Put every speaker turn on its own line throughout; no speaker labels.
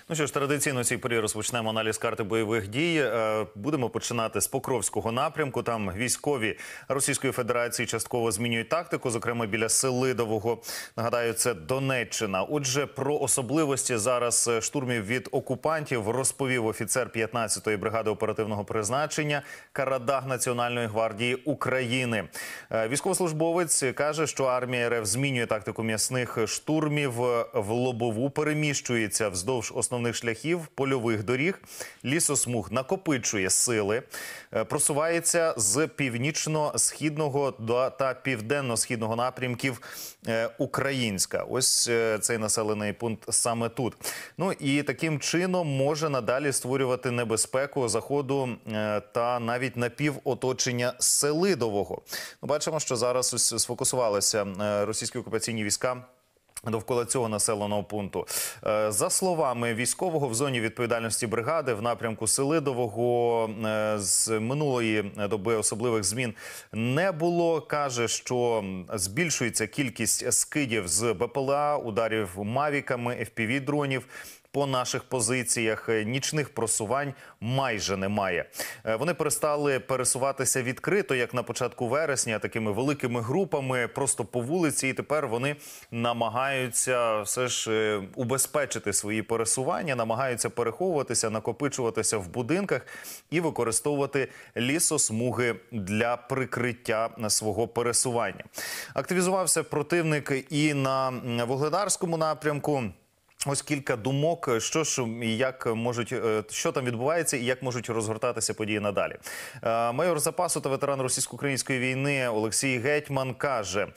Ну що ж, традиційно цій порі розпочнемо аналіз карти бойових дій. Будемо починати з Покровського напрямку. Там військові Російської Федерації частково змінюють тактику, зокрема біля Селидового. Нагадаю, це Донеччина. Отже, про особливості зараз штурмів від окупантів розповів офіцер 15-ї бригади оперативного призначення Карадаг Національної гвардії України. Військовослужбовець каже, що армія РФ змінює тактику м'ясних штурмів в лобову, переміщується вздовж основних шляхів, польових доріг, лісосмуг, накопичує сили, просувається з північно-східного та південно-східного напрямків Українська. Ось цей населений пункт саме тут. Ну і таким чином може надалі створювати небезпеку заходу та навіть напівоточення Селидового. Бачимо, що зараз ось сфокусувалися російські окупаційні війська довкола цього населеного пункту. За словами військового, в зоні відповідальності бригади в напрямку Селидового з минулої доби особливих змін не було. Каже, що збільшується кількість скидів з БПЛА, ударів мавіками, FPV-дронів. По наших позиціях нічних просувань майже немає. Вони перестали пересуватися відкрито, як на початку вересня, такими великими групами, просто по вулиці. І тепер вони намагаються все ж убезпечити свої пересування, намагаються переховуватися, накопичуватися в будинках і використовувати лісосмуги для прикриття свого пересування. Активізувався противник і на Вугледарському напрямку. Ось кілька думок, що ж і як можуть, що там відбувається і як можуть розгортатися події надалі. Майор запасу та ветеран російсько-української війни Олексій Гетьман каже: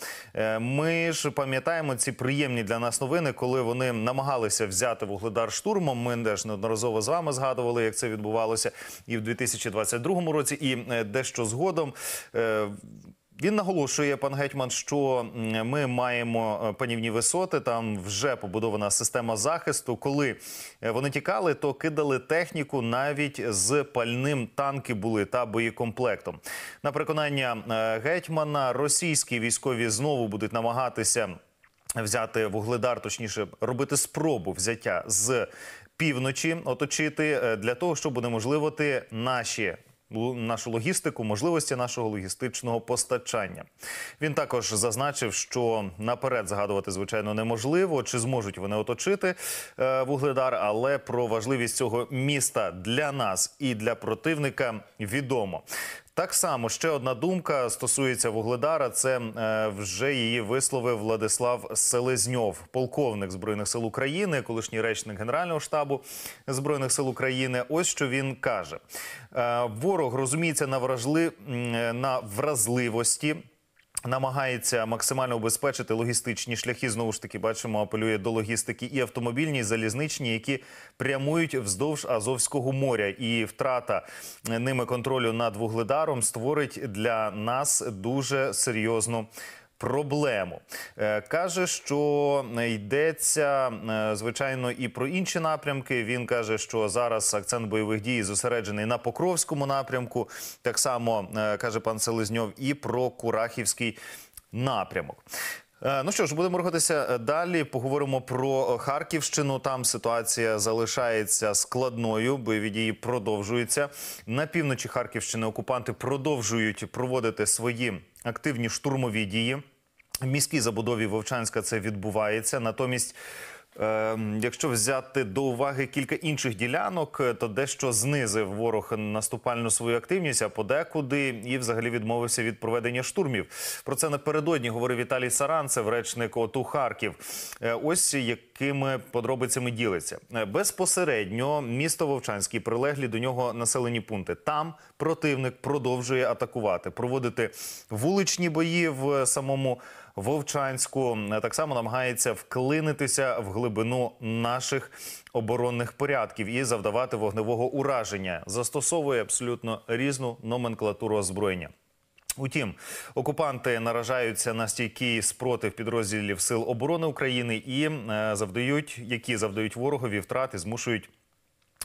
ми ж пам'ятаємо ці приємні для нас новини, коли вони намагалися взяти Вугледар штурмом. Ми теж неодноразово з вами згадували, як це відбувалося і в 2022 році, і дещо згодом. Він наголошує, пан Гетьман, що ми маємо панівні висоти, там вже побудована система захисту. Коли вони тікали, то кидали техніку, навіть з пальним танки були та боєкомплектом. На переконання Гетьмана, російські військові знову будуть намагатися взяти Вугледар, точніше робити спробу взяття з півночі, оточити, для того, щоб унеможливити нашу логістику, можливості нашого логістичного постачання. Він також зазначив, що наперед згадувати, звичайно, неможливо, чи зможуть вони оточити Вугледар, але про важливість цього міста для нас і для противника відомо. Так само, ще одна думка стосується Вугледара, це вже її висловив Владислав Селезньов, полковник Збройних сил України, колишній речник Генерального штабу Збройних сил України. Ось що він каже. Ворог розуміється на вразливості, намагається максимально убезпечити логістичні шляхи, знову ж таки, бачимо, апелює до логістики і автомобільні, і залізничні, які прямують вздовж Азовського моря. І втрата ними контролю над Вугледаром створить для нас дуже серйозну проблему. Каже, що йдеться, звичайно, і про інші напрямки. Він каже, що зараз акцент бойових дій зосереджений на Покровському напрямку. Так само, каже пан Селезньов, і про Курахівський напрямок. Ну що ж, будемо рухатися далі. Поговоримо про Харківщину. Там ситуація залишається складною, бойові дії продовжуються. На півночі Харківщини окупанти продовжують проводити свої активні штурмові дії. В міській забудові Вовчанська це відбувається. Натомість, якщо взяти до уваги кілька інших ділянок, то дещо знизив ворог наступальну свою активність, а подекуди і взагалі відмовився від проведення штурмів. Про це напередодні говорив Віталій Саранцев, речник ОТУ Харків. Ось якими подробицями ділиться. Безпосередньо місто Вовчанське і прилеглі до нього населені пункти. Там противник продовжує атакувати, проводити вуличні бої в самому Вовчанську, так само намагається вклинитися в глибину наших оборонних порядків і завдавати вогневого ураження. Застосовує абсолютно різну номенклатуру озброєння. Утім, окупанти наражаються на стійкий спротив підрозділів Сил оборони України і завдають ворогові втрати, змушують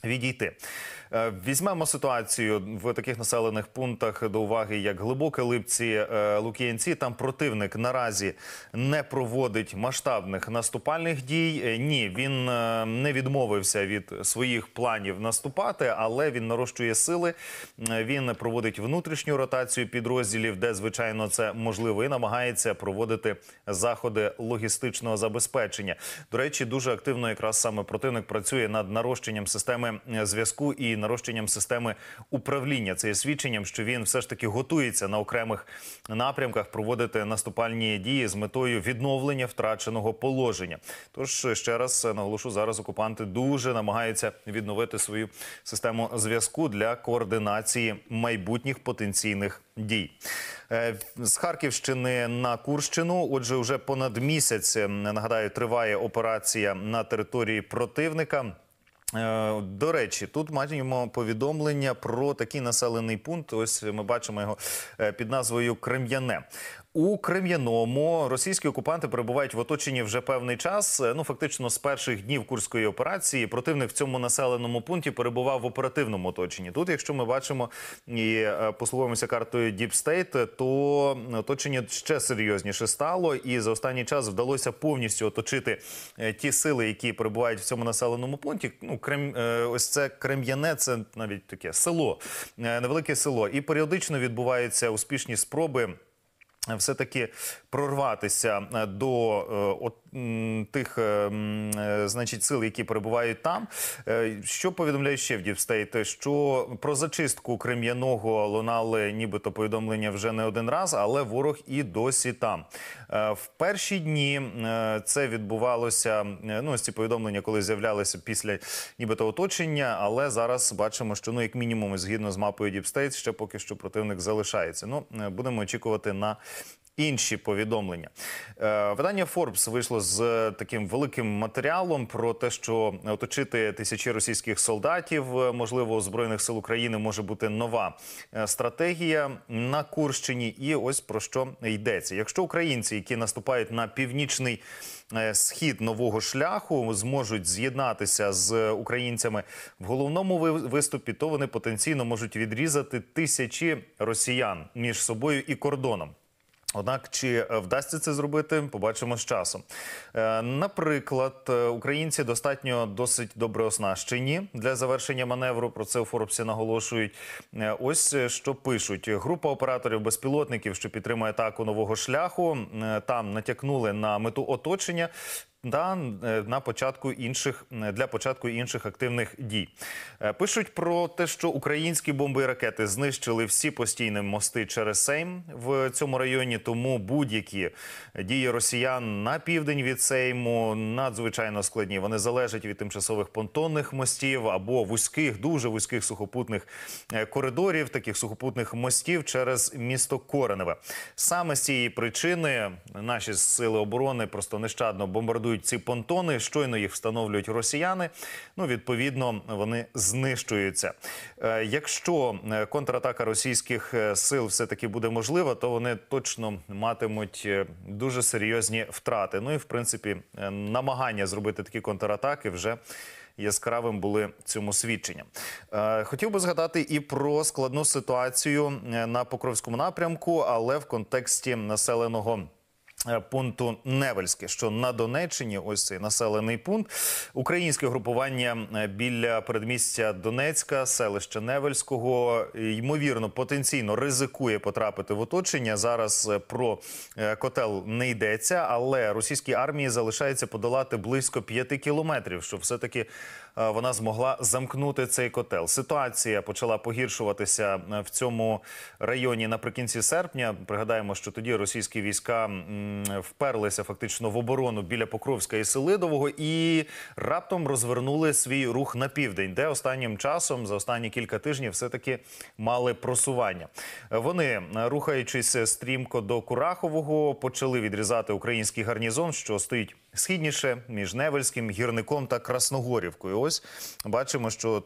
відійти. Візьмемо ситуацію в таких населених пунктах до уваги, як Глибоке, Липці, Лук'янці. Там противник наразі не проводить масштабних наступальних дій. Ні, він не відмовився від своїх планів наступати, але він нарощує сили. Він проводить внутрішню ротацію підрозділів, де, звичайно, це можливо, і намагається проводити заходи логістичного забезпечення. До речі, дуже активно якраз саме противник працює над нарощенням системи зв'язку і нарощенням системи управління. Це є свідченням, що він все ж таки готується на окремих напрямках проводити наступальні дії з метою відновлення втраченого положення. Тож, ще раз наголошу, зараз окупанти дуже намагаються відновити свою систему зв'язку для координації майбутніх потенційних дій. З Харківщини на Курщину. Отже, вже понад місяць, нагадаю, триває операція на території противника. До речі, тут маємо повідомлення про такий населений пункт. Ось ми бачимо його під назвою Крем'яне. У Крем'яному російські окупанти перебувають в оточенні вже певний час. Фактично з перших днів Курської операції противник в цьому населеному пункті перебував в оперативному оточенні. Тут, якщо ми бачимо і послуговуємося картою Deep State, то оточення ще серйозніше стало. І за останній час вдалося повністю оточити ті сили, які перебувають в цьому населеному пункті. Ось це Крем'яне, це навіть таке село, невелике село. І періодично відбуваються успішні спроби все-таки прорватися до тих, значить, сил, які перебувають там. Що повідомляє ще в Deep State? Що про зачистку Крем'яного лунали нібито повідомлення вже не один раз, але ворог і досі там. В перші дні це відбувалося, ось ці повідомлення, коли з'являлися після нібито оточення, але зараз бачимо, що, як мінімум, згідно з мапою Deep State, ще поки що противник залишається. Будемо очікувати на інші повідомлення. Видання Forbes вийшло з таким великим матеріалом про те, що оточити тисячі російських солдатів, можливо, у Збройних сил України може бути нова стратегія на Курщині. І ось про що йдеться. Якщо українці, які наступають на північний схід нового шляху, зможуть з'єднатися з українцями в головному виступі, то вони потенційно можуть відрізати тисячі росіян між собою і кордоном. Однак, чи вдасться це зробити, побачимо з часом. Наприклад, українці досить добре оснащені для завершення маневру, про це у Форбсі наголошують. Ось що пишуть. Група операторів-безпілотників, що підтримує атаку нового шляху, там натякнули на мету оточення для початку інших активних дій. Пишуть про те, що українські бомби і ракети знищили всі постійні мости через Сейм в цьому районі, тому будь-які дії росіян на південь від Сейму надзвичайно складні. Вони залежать від тимчасових понтонних мостів або вузьких, дуже вузьких сухопутних коридорів, таких сухопутних мостів через місто Кореневе. Саме з цієї причини наші сили оборони просто нещадно бомбардують ці понтони, щойно їх встановлюють росіяни, відповідно, вони знищуються. Якщо контратака російських сил все-таки буде можлива, то вони точно матимуть дуже серйозні втрати. І, в принципі, намагання зробити такі контратаки вже яскравим були цьому свідченням. Хотів би згадати і про складну ситуацію на Покровському напрямку, але в контексті населеного пункту Невельське, що на Донеччині, ось цей населений пункт. Українське групування біля передмістя Донецька, селища Невельського, ймовірно, потенційно ризикує потрапити в оточення. Зараз про котел не йдеться, але російській армії залишається подолати близько 5 кілометрів, щоб все-таки вона змогла замкнути цей котел. Ситуація почала погіршуватися в цьому районі наприкінці серпня. Пригадаємо, що тоді російські війська вперлися фактично в оборону біля Покровська і Селидового і раптом розвернули свій рух на південь, де останнім часом, за останні кілька тижнів, все-таки мали просування. Вони, рухаючись стрімко до Курахового, почали відрізати український гарнізон, що стоїть східніше між Невельським, Гірником та Красногорівкою. Ось бачимо, що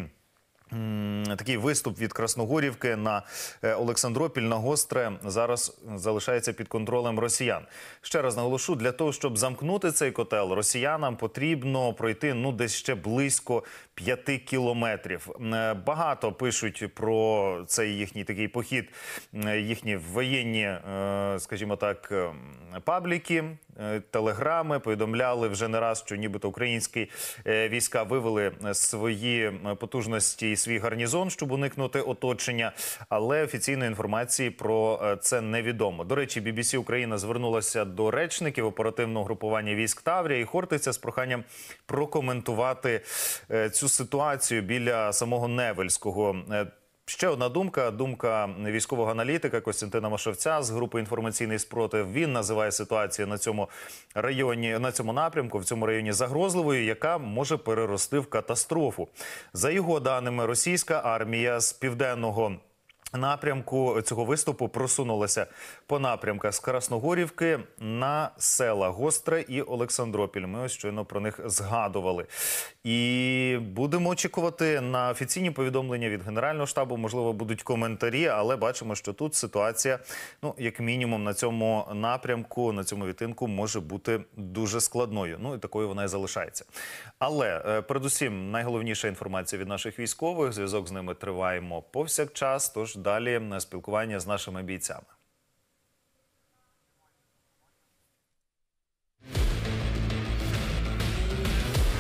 такий виступ від Красногорівки на Олександропіль, на Гостре зараз залишається під контролем росіян. Ще раз наголошу, для того, щоб замкнути цей котел, росіянам потрібно пройти десь ще близько 5 кілометрів. Багато пишуть про цей їхній такий похід, їхні воєнні, скажімо так, пабліки, телеграми повідомляли вже не раз, що нібито українські війська вивели свої потужності і свій гарнізон, щоб уникнути оточення, але офіційної інформації про це невідомо. До речі, BBC Україна звернулася до речників оперативного групування військ Таврія і Хортиця з проханням прокоментувати цю ситуацію біля самого Невельського. Ще одна думка військового аналітика Костянтина Машевця з групи «Інформаційний спротив». Він називає ситуацію на цьому районі, на цьому напрямку, в цьому районі загрозливою, яка може перерости в катастрофу. За його даними, російська армія з південного напрямку цього виступу просунулася по напрямках з Красногорівки на села Гостре і Олександропіль. Ми ось щойно про них згадували. І будемо очікувати на офіційні повідомлення від Генерального штабу. Можливо, будуть коментарі, але бачимо, що тут ситуація, ну, як мінімум, на цьому напрямку, на цьому відтинку може бути дуже складною. Ну, і такою вона і залишається. Але, передусім, найголовніша інформація від наших військових. Зв'язок з ними триваємо повсякчас, тож далі спілкування з нашими бійцями.